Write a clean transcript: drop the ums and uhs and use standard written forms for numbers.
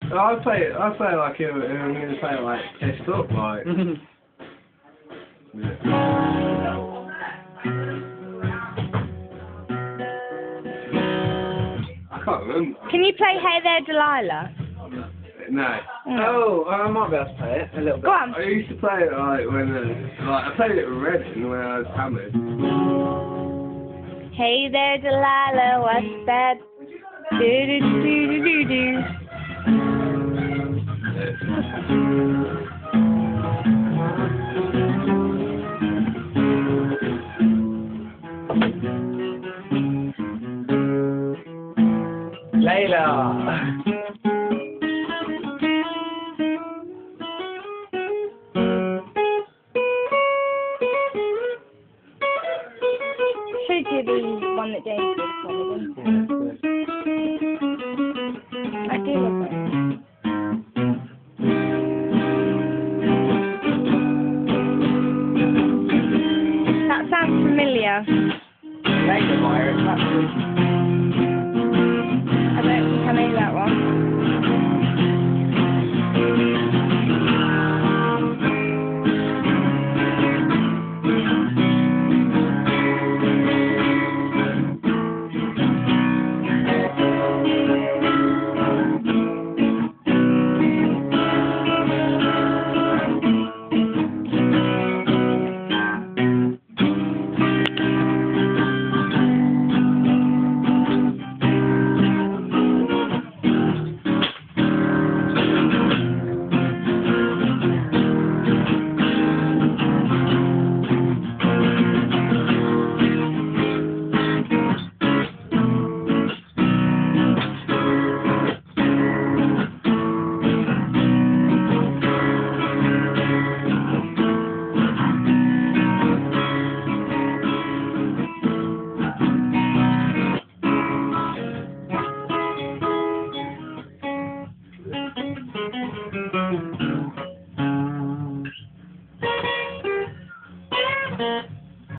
I'd say like if I'm going to say like test up like. Yeah. I can't remember. Can you play Hey There, Delilah? No. Oh, I might be able to play it a little bit. Go on. I used to play it like when I played it with Redding when I was hammered. Hey there, Delilah, what's that? Do do do do do do. Layla. Should you the one that James did for me? I do love it. That sounds familiar. Layla Wire, it's actually. I don't think I know that one.